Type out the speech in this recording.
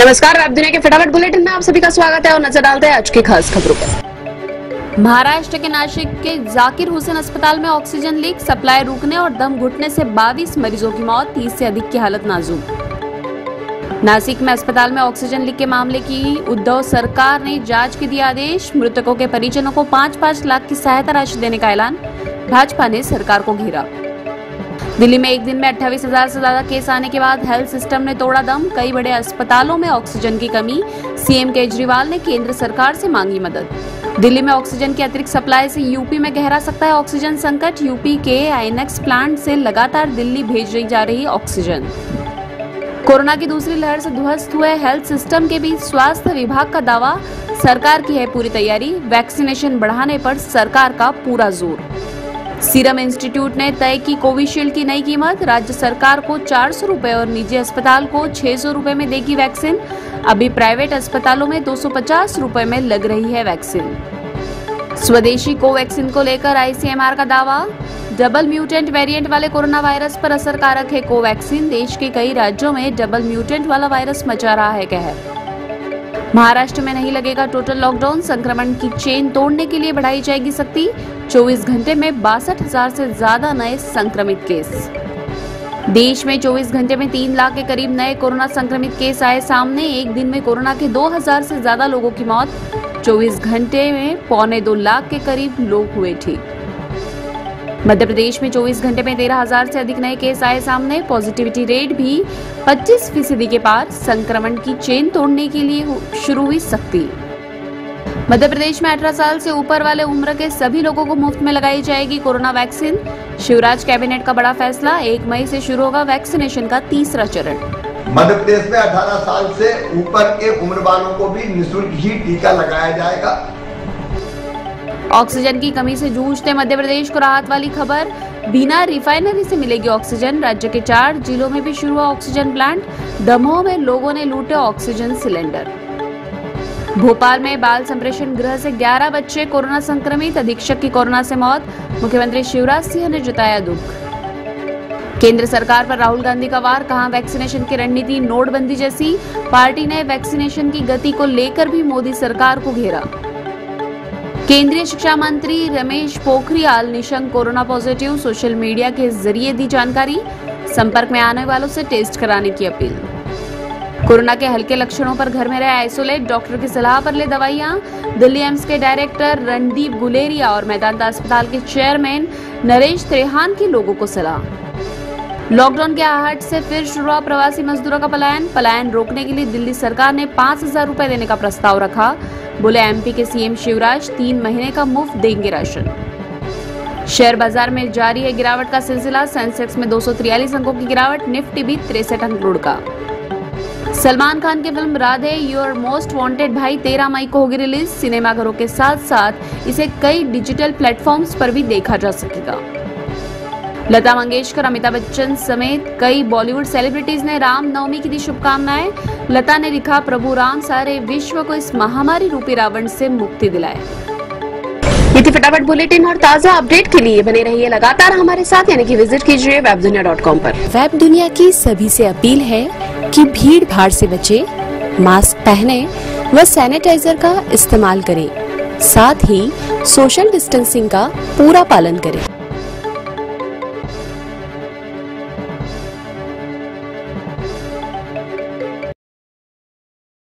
नमस्कार, वेब दुनिया के फटाफट बुलेटिन में आप सभी का स्वागत है और नजर डालते हैं आज की खास खबरों पर। महाराष्ट्र के नासिक के जाकिर हुसैन अस्पताल में ऑक्सीजन लीक, सप्लाई रुकने और दम घुटने से 22 मरीजों की मौत, 30 से अधिक की हालत नाजुक। नासिक में अस्पताल में ऑक्सीजन लीक के मामले की उद्धव सरकार ने जांच के दिए आदेश। मृतकों के परिजनों को 5-5 लाख की सहायता राशि देने का ऐलान। भाजपा ने सरकार को घेरा। दिल्ली में एक दिन में 28,000 से ज्यादा केस आने के बाद हेल्थ सिस्टम ने तोड़ा दम। कई बड़े अस्पतालों में ऑक्सीजन की कमी। सीएम केजरीवाल ने केंद्र सरकार से मांगी मदद। दिल्ली में ऑक्सीजन की अतिरिक्त सप्लाई से यूपी में गहरा सकता है ऑक्सीजन संकट। यूपी के आईएनएक्स प्लांट से लगातार दिल्ली भेजी जा रही ऑक्सीजन। कोरोना की दूसरी लहर से ध्वस्त हुए हेल्थ सिस्टम के बीच स्वास्थ्य विभाग का दावा, सरकार की है पूरी तैयारी। वैक्सीनेशन बढ़ाने पर सरकार का पूरा जोर। सीरम इंस्टीट्यूट ने तय की कोविशील्ड की नई कीमत। राज्य सरकार को 400 रुपए और निजी अस्पताल को 600 रुपए में देगी वैक्सीन। अभी प्राइवेट अस्पतालों में 250 रुपए में लग रही है वैक्सीन। स्वदेशी कोवैक्सीन को लेकर आईसीएमआर का दावा, डबल म्यूटेंट वेरिएंट वाले कोरोना वायरस पर असरकारक है कोवैक्सीन। देश के कई राज्यों में डबल म्यूटेंट वाला वायरस मचा रहा है कहर। महाराष्ट्र में नहीं लगेगा टोटल लॉकडाउन। संक्रमण की चेन तोड़ने के लिए बढ़ाई जाएगी सख्ती। 24 घंटे में 62,000 से ज्यादा नए संक्रमित केस। देश में 24 घंटे में 3 लाख के करीब नए कोरोना संक्रमित केस आए सामने। एक दिन में कोरोना के 2,000 से ज्यादा लोगों की मौत। 24 घंटे में 1.25 लाख के करीब लोग हुए ठीक। मध्य प्रदेश में 24 घंटे में 13,000 से अधिक नए केस आए सामने। पॉजिटिविटी रेट भी 25% के पार। संक्रमण की चेन तोड़ने के लिए शुरू हुई सख्ती। मध्य प्रदेश में 18 साल से ऊपर वाले उम्र के सभी लोगों को मुफ्त में लगाई जाएगी कोरोना वैक्सीन। शिवराज कैबिनेट का बड़ा फैसला, 1 मई से शुरू होगा वैक्सीनेशन का तीसरा चरण। मध्य प्रदेश में 18 साल से ऊपर के उम्र वालों को भी निःशुल्क ही टीका लगाया जाएगा। ऑक्सीजन की कमी से जूझते मध्य प्रदेश को राहत वाली खबर, बिना रिफाइनरी से मिलेगी ऑक्सीजन। राज्य के 4 जिलों में भी शुरू हुआ ऑक्सीजन प्लांट। दमोह में लोगों ने लूटे ऑक्सीजन सिलेंडर। भोपाल में बाल संप्रेषण गृह से 11 बच्चे कोरोना संक्रमित, अधीक्षक की कोरोना से मौत। मुख्यमंत्री शिवराज सिंह ने जताया दुख। केंद्र सरकार पर राहुल गांधी का वार, कहा वैक्सीनेशन की रणनीति नोटबंदी जैसी। पार्टी ने वैक्सीनेशन की गति को लेकर भी मोदी सरकार को घेरा। केंद्रीय शिक्षा मंत्री Ramesh Pokhriyal Nishank corona positive, social media के जरिए दी जानकारी। संपर्क में आने वालों से टेस्ट कराने की अपील। कोरोना के हल्के लक्षणों पर घर में रहे आइसोलेट, डॉक्टर की सलाह पर ले दवाइयां। दिल्ली एम्स के डायरेक्टर रणदीप गुलेरिया और मेदांता अस्पताल के चेयरमैन नरेश त्रेहान की लोगों को सलाह। लॉकडाउन के आहट से फिर शुरू हुआ प्रवासी मजदूरों का पलायन रोकने के लिए दिल्ली सरकार ने 5,000 रुपए देने का प्रस्ताव रखा। बोले एमपी के सीएम शिवराज 3 महीने का मुफ्त देंगे राशन। शेयर बाजार में जारी है गिरावट का सिलसिला। सेंसेक्स में 243 अंकों की गिरावट, निफ्टी भी 63 अंक लुढ़का। सलमान खान की film Radhe your most wanted Bhai 13 मई को होगी रिलीज। सिनेमाघरों के साथ साथ इसे कई डिजिटल प्लेटफॉर्म्स पर भी देखा जा सकेगा। लता मंगेशकर, अमिताभ बच्चन समेत कई बॉलीवुड सेलिब्रिटीज ने रामनवमी की दी शुभकामनाएं। लता ने लिखा, प्रभु राम सारे विश्व को इस महामारी रूपी रावण से मुक्ति दिलाए। ये थी फटाफट बुलेटिन और ताजा अपडेट के लिए बने रहिए लगातार हमारे साथ, यानी कि विजिट कीजिए webdunia.com पर। वेब दुनिया की सभी से अपील है कि भीड़ भाड़ से बचे, मास्क पहने व सैनिटाइजर का इस्तेमाल करें, साथ ही सोशल डिस्टेंसिंग का पूरा पालन करें।